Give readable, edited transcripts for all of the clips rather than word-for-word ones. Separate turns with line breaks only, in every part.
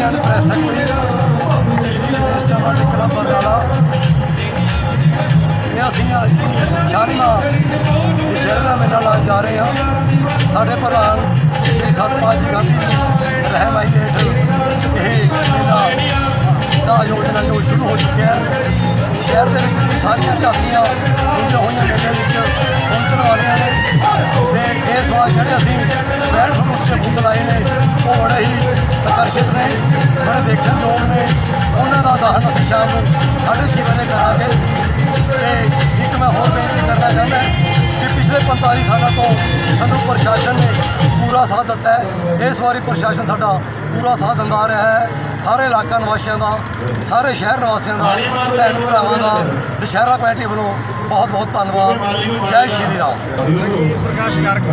Indian press secretary club Barnala ये असी शारना दशहरे का मेला लान जा रहे हैं। साढ़े प्रधान श्री सतपाल जी गांधी रहनुमाई हेठ यह मेला का आयोजन जो शुरू हो चुका है। शहर के सारिया झांकियां जुड़िया हुई मेले पहुँचने वाले ने इस वार जोड़े असी बैठ फरूट के बुत लाए ने वो बड़े ही आकर्षित ने, बड़े देखने योग ने। उन्होंने दहन असी शाम को 6:30 बजे करांगे। एक मैं होर बेनती करना चाहता कि पिछले 45 सालों तो सानू प्रशासन ने पूरा साथ दिता है। इस बारी प्रशासन साडा पूरा साथ दिंदा आ रहा है। सारे इलाका निवासियों का, सारे शहर निवासियों का, भैन भरावां का दशहरा कमेटी वालों बहुत बहुत धन्यवाद। जय श्री राम।
प्रकाश गर्ग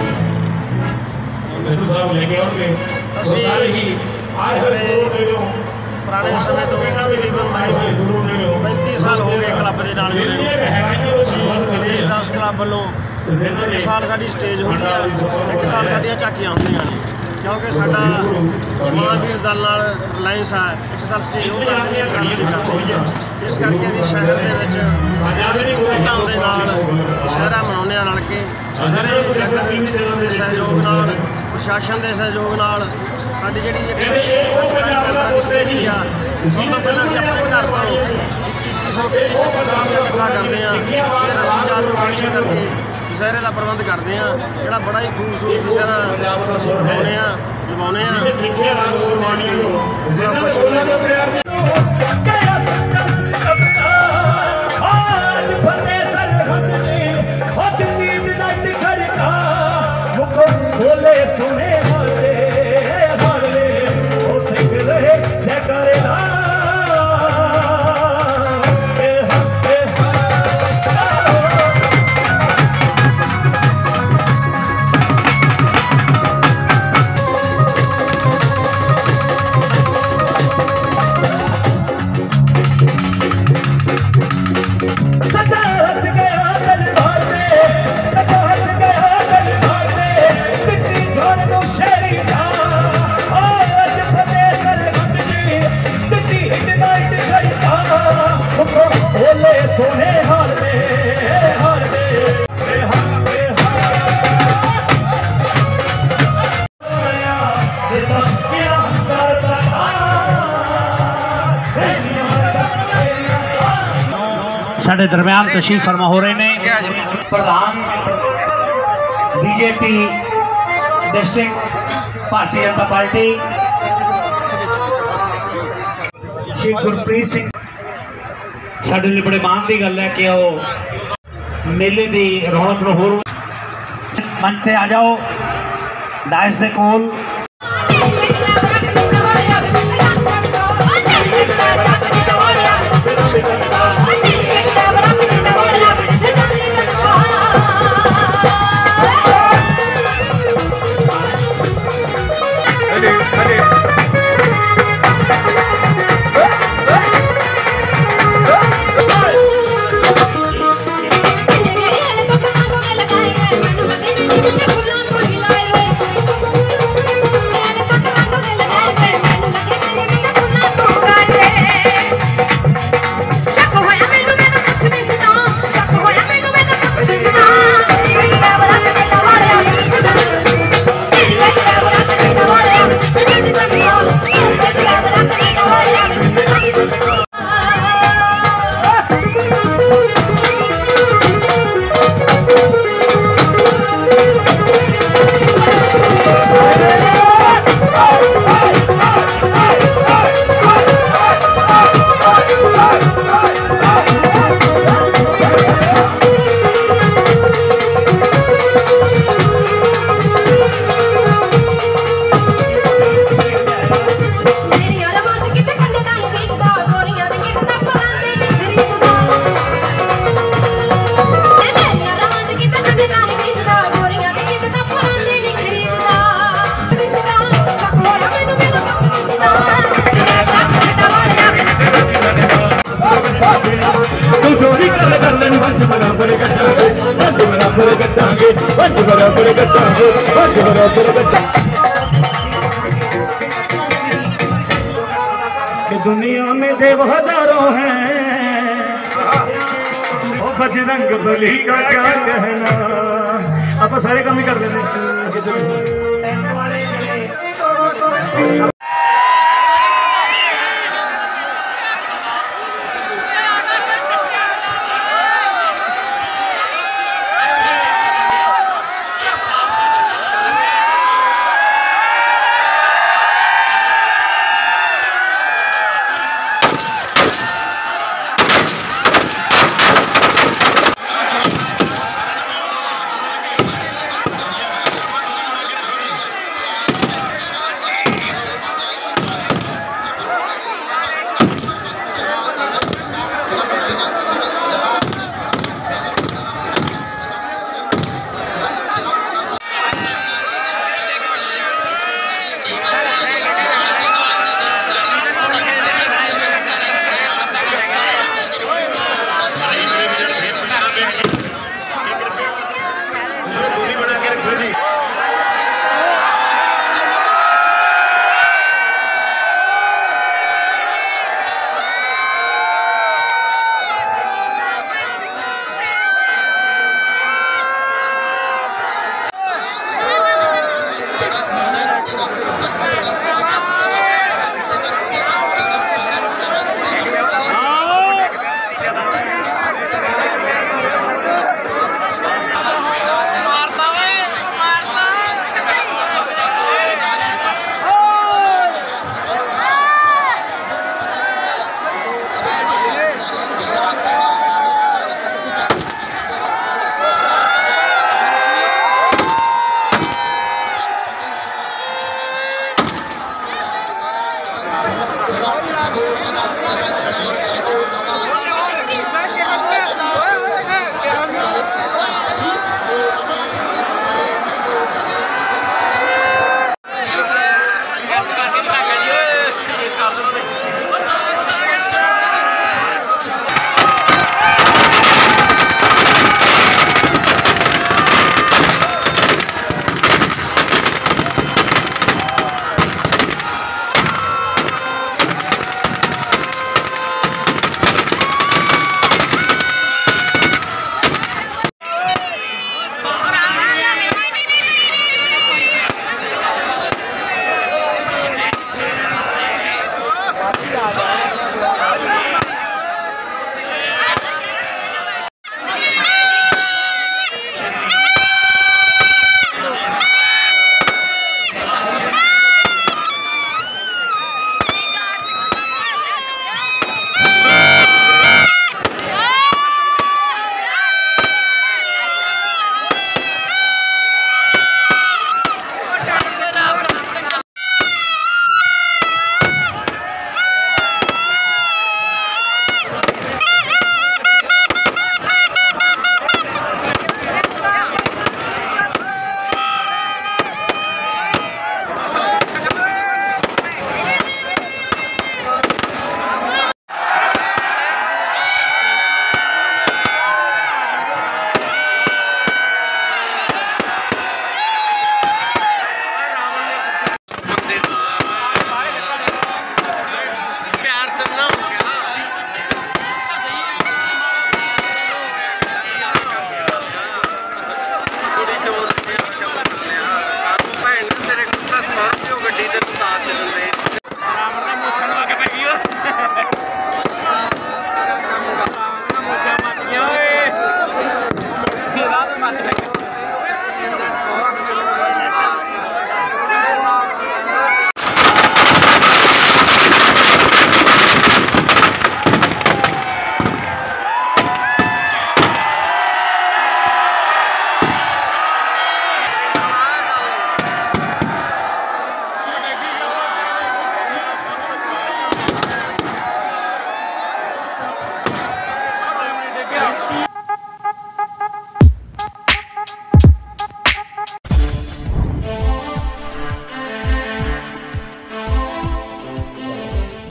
पुराने समय तो तकरीबन 35 साल हो गए क्लब के नाल जुड़े। उस क्लब वालों एक साल साडी स्टेज होती है, एक साल साडियां झांकियां होंदियां ने, क्योंकि साडा महावीर दल नाल रिलायंस है। एक साल स्टेज हो करते हैं, इस करके असीं शहर दे विच धूम-धाम दे नाल दशहरा मनाउने रल के। सारे संगत दे सहयोग नाल, प्रशासन के सहयोग नाल साडी जिहड़ी करते हैं। दशहरे का प्रबंध करते हैं, जोड़ा बड़ा ही खूबसूरत दशहरा लवाने
साढ़े दरम्यान तशरीफ फरमा हो रहे हैं प्रधान BJP district Bharatiya Janata party Shri Gurpreet Singh. साढ़े लिए बड़े मान की गल है कि वो मेले की रौनक में होर मंच से आ जाओ, दायस से कोल।
दुनिया में देव हजारों हैं, ओ बजरंग बली का क्या कहना। आप सारे काम ही कर लेते हैं।